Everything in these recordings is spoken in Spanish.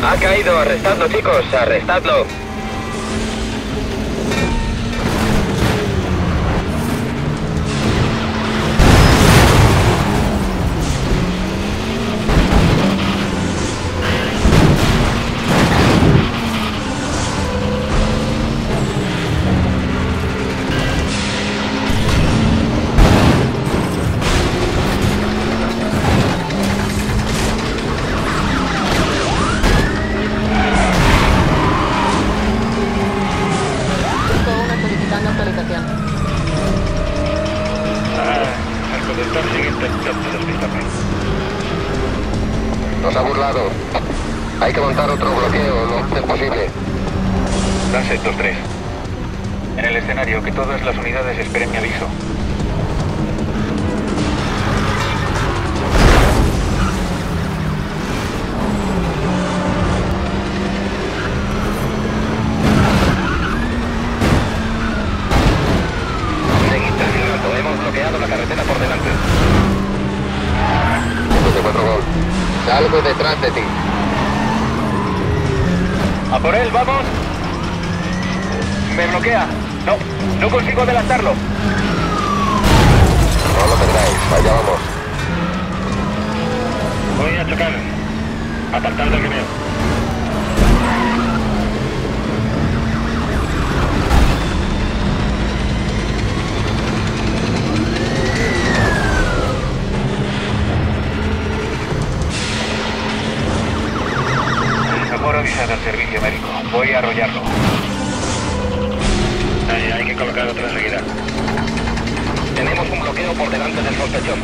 Ha caído, arrestadlo, chicos, arrestadlo. Nos ha burlado. Hay que montar otro bloqueo lo antes posible. Lancet 2-3. En el escenario, que todas las unidades esperen mi aviso. Seguid presionando, hemos bloqueado la carretera por delante. 4 gol. Salgo detrás de ti. ¡A por él, vamos! ¡Me bloquea! No consigo adelantarlo. No lo tendráis, allá vamos. Voy a chocar. Apartad del grineo. Mejor avisar al servicio médico. Voy a arrollarlo. Hay que colocar otra enseguida. Tenemos un bloqueo por delante del sospechoso.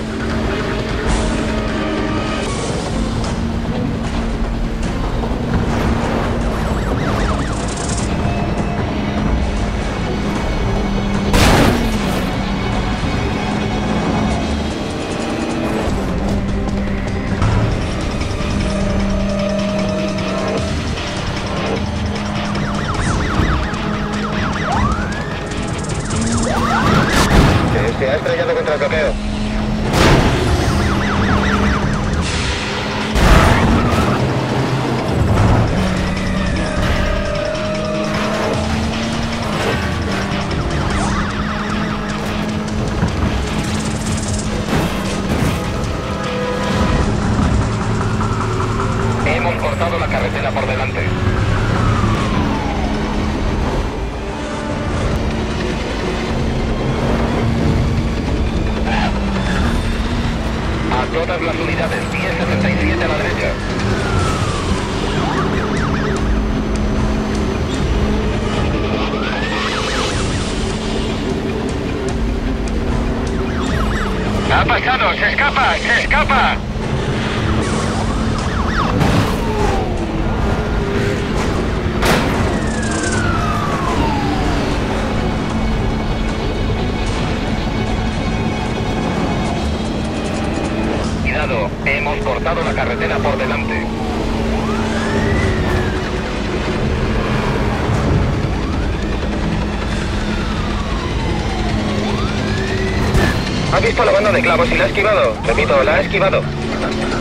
Se ha estrellado contra el bloqueo. Hemos cortado la carretera por delante. A todas las unidades, 1077 a la derecha. ¡Ha pasado! ¡Se escapa! ¡Se escapa! Cuidado, hemos cortado la carretera por delante. ¿Ha visto la banda de clavos y la ha esquivado? Repito, la ha esquivado.